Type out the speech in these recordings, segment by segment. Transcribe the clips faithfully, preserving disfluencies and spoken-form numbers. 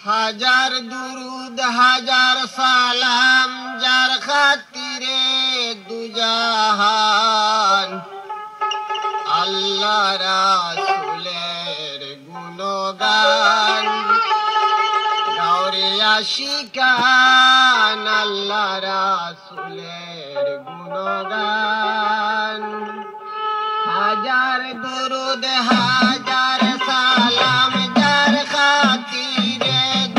হাজার দুরুদ হাজার সালাম যার খাতিরে দুজাহান আল্লাহ রাসূলের গুণগান গাওরে আশিকান আল্লাহ রাসূলের গুণগান হাজার দুরুদ হাজার সালাম যার খাতিরে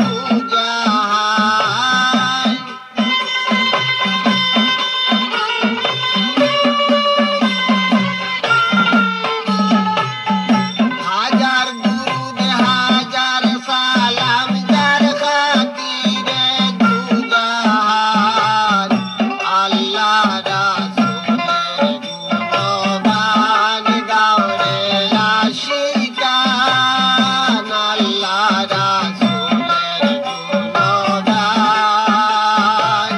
দুজাহান হাজার দুরুদ হাজার সালাম যার খাতিরে দুজাহান আল্লাহ রাসূলের গুণগান গাওরে আশিকান আল্লাহ রাসূলের গুণগান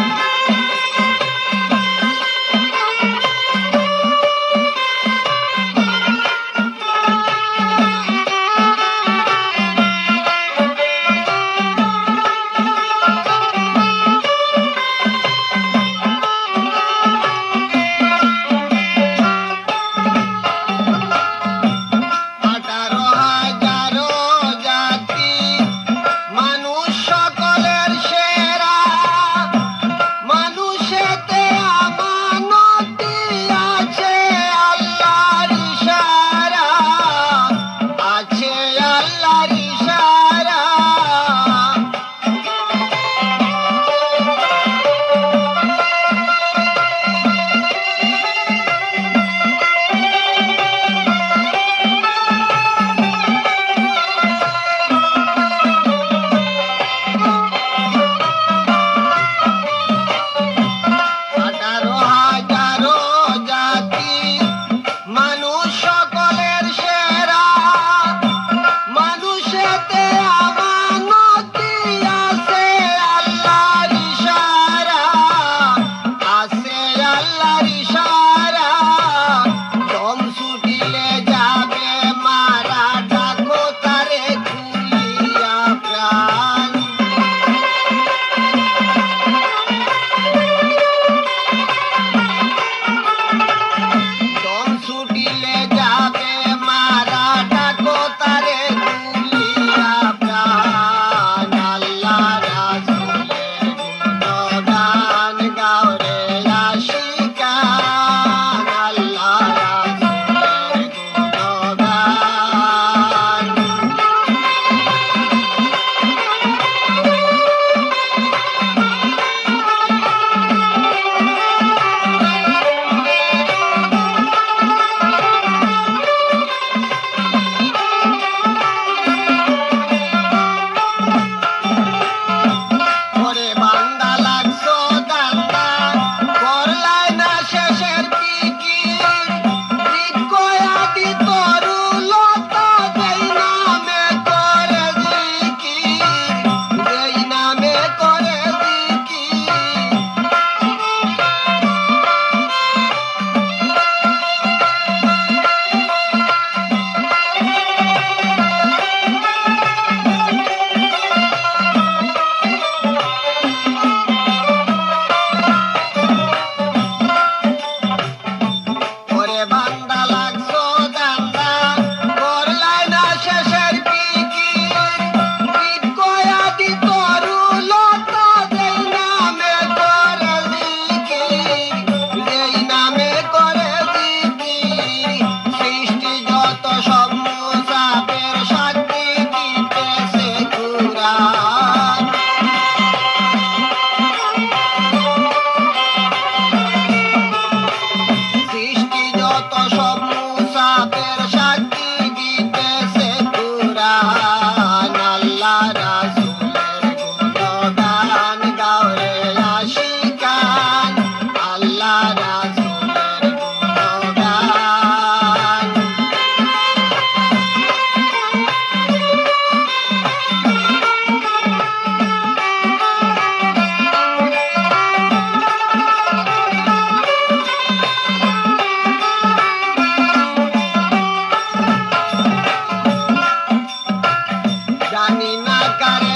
আঠারো হাজারো জাতি মানুষ সকলের সেরা মানুষেতে আমানতি আছে আল্লাহর ইশারা আছে আল্লাহর ইশারা আঠারো হাজারো জাতি মানুষ সকলের সেরা মানুষেতে আমানতি আছে আল্লাহর ইশারা আছে আল্লাহর ইশারা দম ছুটিলে যাবে মারা ডাকো তারে খুলিয়া প্রাণ দম ছুটিলে যাবে মারা ডাকো তারে খুলিয়া প্রাণ আল্লাহ রাসূলের গুণগান গাওরে আশিকান আল্লাহ রাসূলের গুণগান ওরে বান্দা লাগছো দান্দা করলাই না শেষের ফিকির বিকয়াদি তরু লতা যেই নামে করে জিকির যেই নামে করে জিকির ওরে বান্দা লাগছো দান্দা করলাই না শেষের ফিকির বিকয়াদি তরু লতা যেই নামে করে জিকির যেই নামে করে জিকির সৃষ্টি যত সব মুসাফির সাক্ষী দিতেছে কুরআন সৃষ্টি যত সব মুসাফির সাক্ষী দিতেছে কুরআন আল্লাহ রাসূলের গুণগান গাওরে আশিকান আল্লাহ রাসূলের গুণগান জানি না কারে